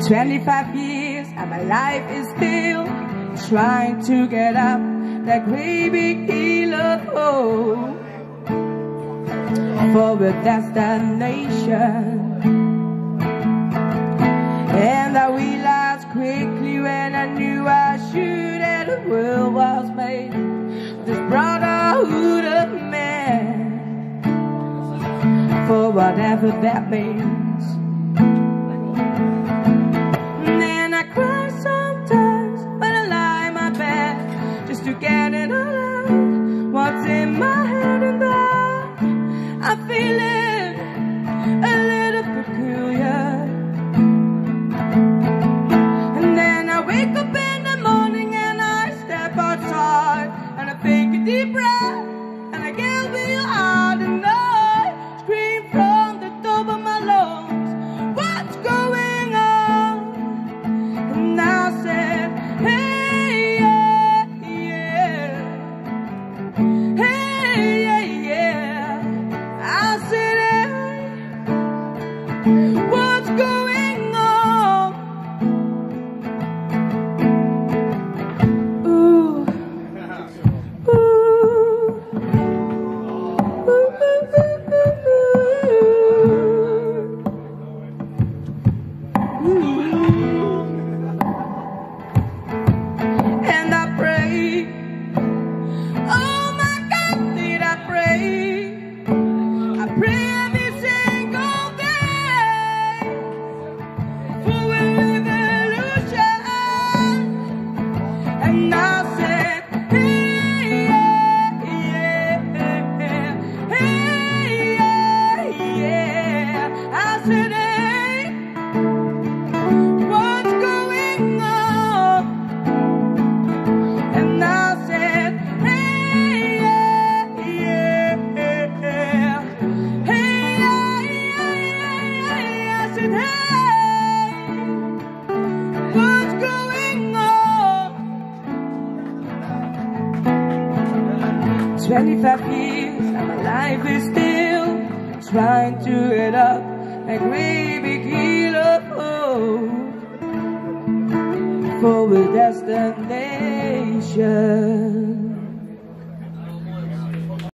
25 years and my life is still trying to get up that great big hill of hope for a destination. And I realized quickly when I knew I should that the world was made of this brotherhood of man, for whatever that means. And I cry sometimes when I lie in my bed just to get it all out what's in my head, and I'm feeling a little peculiar. And then I wake up in the morning and I step outside and I take a deep breath and I get real hard and I scream from the top of my lungs, what's going on? And I said, hey, yeah, yeah, hey, yeah, yeah. I said, hey, what's going on? And I pray, oh my God, did I pray? I pray every single day for a revolution. And I said, hey, yeah, yeah, hey, yeah, yeah. I said, hey, what's going on? And I said, hey, yeah, yeah, hey, yeah, yeah. I said, hey, what's going on? 25 years and my life is still trying to get up that great big hill of hope for a destination.